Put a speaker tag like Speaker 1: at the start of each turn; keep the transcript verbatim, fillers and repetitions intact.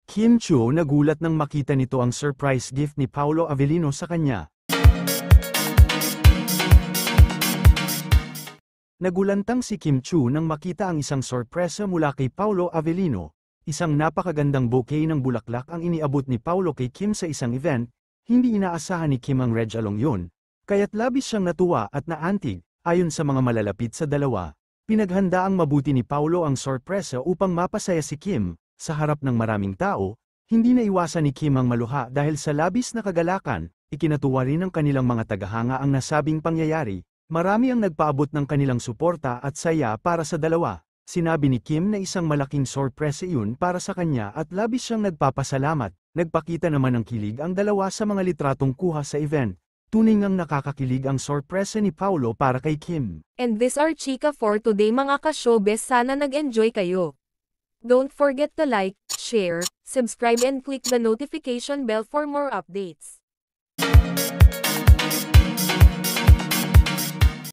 Speaker 1: Kim Chiu nagulat nang makita nito ang surprise gift ni Paolo Avellino sa kanya. Nagulantang si Kim Chiu nang makita ang isang sorpresa mula kay Paolo Avellino. Isang napakagandang bouquet ng bulaklak ang iniabot ni Paolo kay Kim sa isang event. Hindi inaasahan ni Kim ang regalong yun, kaya't labis siyang natuwa at naantig. Ayon sa mga malalapit sa dalawa, pinaghanda ang mabuti ni Paolo ang sorpresa upang mapasaya si Kim. Sa harap ng maraming tao, hindi naiwasan ni Kim ang maluha dahil sa labis na kagalakan. Ikinatuwa rin ng kanilang mga tagahanga ang nasabing pangyayari. Marami ang nagpaabot ng kanilang suporta at saya para sa dalawa. Sinabi ni Kim na isang malaking sorpresa iyon para sa kanya at labis siyang nagpapasalamat. Nagpakita naman ng kilig ang dalawa sa mga litratong kuha sa event. Tunay ngang nakakakilig ang sorpresa ni Paolo para kay Kim.
Speaker 2: And this are chika for today mga ka-showbiz, sana nag-enjoy kayo. Don't forget to like, share, subscribe and click the notification bell for more updates.